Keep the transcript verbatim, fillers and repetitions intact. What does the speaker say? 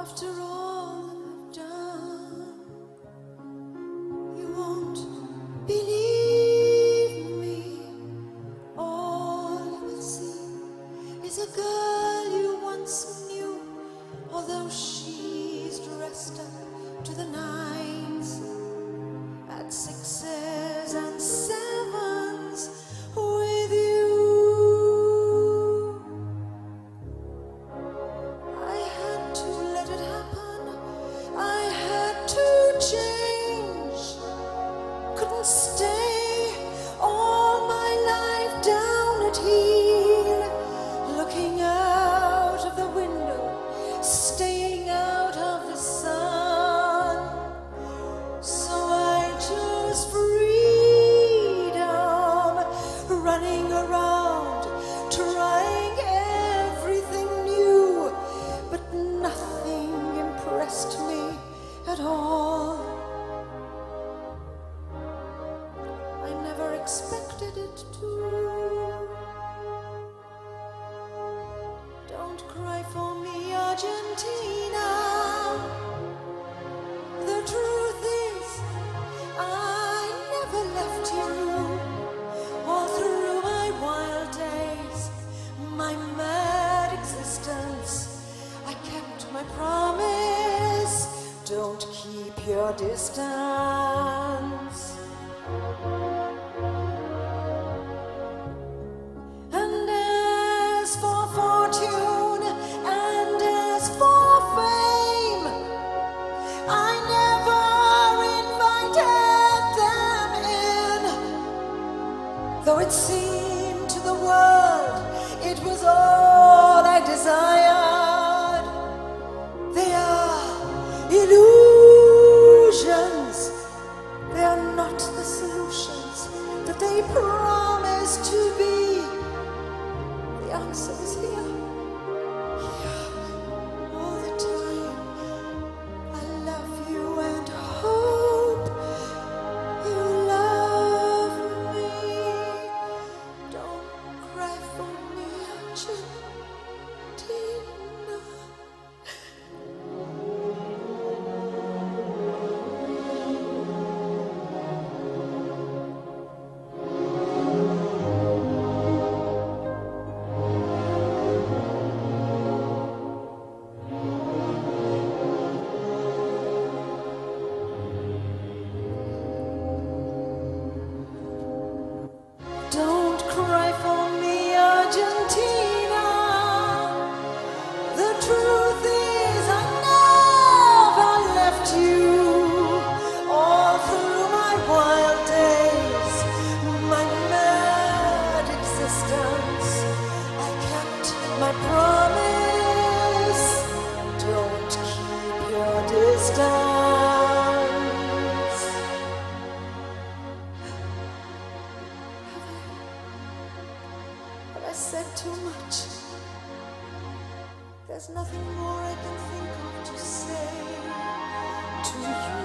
After all that I've done, you won't believe me. All you will see is a girl you once knew, although she's dressed up to the nines, at sixes and sevens with you. I had to let it happen. I had to change. Couldn't stay all my life down at heel, looking out of the window, staying out of the sun. So I chose freedom, running around, trying everything new, but nothing impressed me at all. I never expected it to. Don't cry for me, Argentina. The truth is, I never left you. All through my wild days, my mad existence, I kept my promise. Don't keep your distance. And as for fortune and as for fame, I never invited them in, though it seemed to the world it was all I desired. They are illusions. They are not the solutions that they promise to be. The answer is here, here, all the time. I love you and hope you love me. Don't cry for me, Argentina. Don't cry for me, Argentina. The truth is, I never left you. All through my wild days, my mad existence, I kept my promise. Don't keep your distance. Have I said too much? There's nothing more I can think of to say to you.